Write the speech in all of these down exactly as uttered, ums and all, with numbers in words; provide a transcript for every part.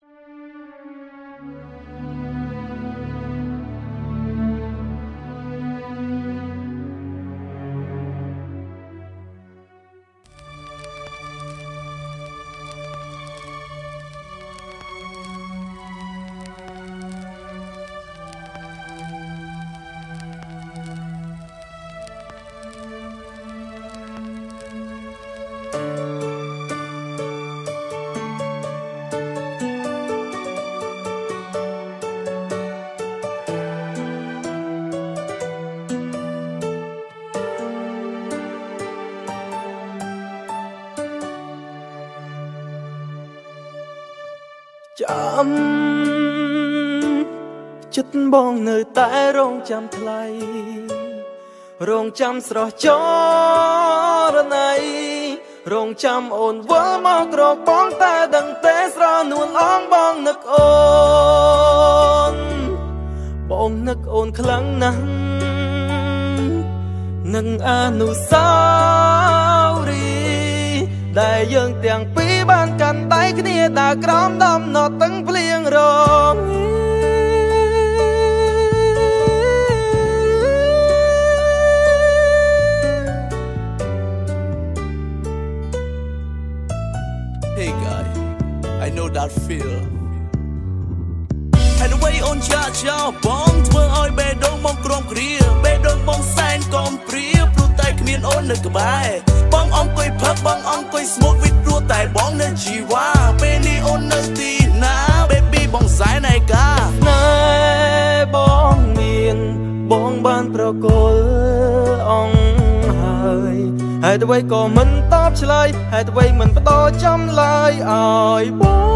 ចាំចិត្តបងនៅតែរងចាំថ្លៃរងចាំស្រស់ចរណៃរងចាំអូនវិលមកក្រកបងតែដឹងទេស្រនួលអងបងនឹកអូនបងនឹកអូនខ្លាំងណាស់នឹងអនុស្សាវរីយ៍ដែលយើងទាំងពីរបានកាន់ដៃគ្នាដើរក្រោមដំណត់ទាំងភ្លៀងរង Hey guy, I know that feel. And the way on cha cha bong ធ្វើឲ្យបេះដូងបងក្រំគ្រាបេះដូងបងសែនកុំព្រាព្រោះតែគ្មានអូននៅក្បែរបងអង្គុយផឹកបងអង្គុយស្មូតវិតព្រោះតែបងនៅជីវ៉ាពេលនេះអូននៅទីណា baby បងសែនឯកាណែបងមានបងបានប្រគល់អង្គហើយហេតុអ្វីក៏មិនតបឆ្លើយហេតុអ្វីមិនបដោចំឡើយឲ្យបង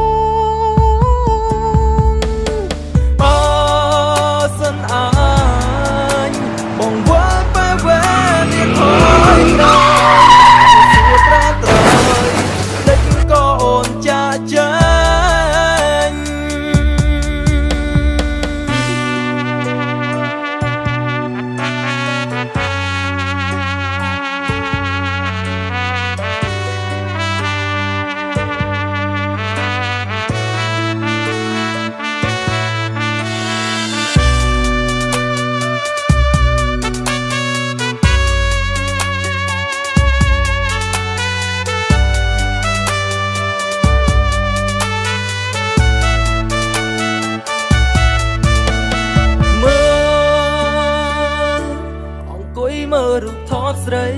អសិនអញបងវល់ពេលវេលាថយក្រោយសួរត្រាត្រយដេចក៏អូនចាចេញមើលរូបថតស្រី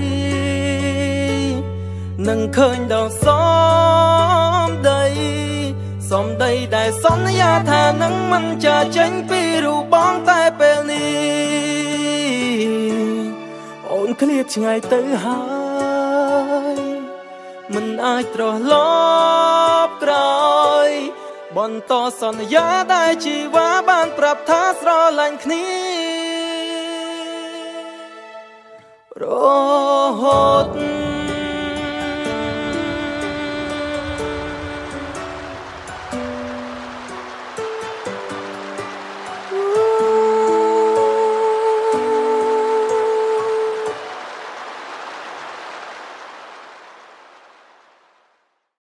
នឹងឃើញដល់សំដីសំដីដែលសន្យាថានឹងមិនចាចេញពីរូបបងតែពេលនេះអូនឃ្លាតឆ្ងាយទៅហើយមិនអាចត្រឡប់ក្រោយបន្តសន្យាដែលជីវ៉ាបានប្រាប់ថាស្រឡាញ់គ្នារហូត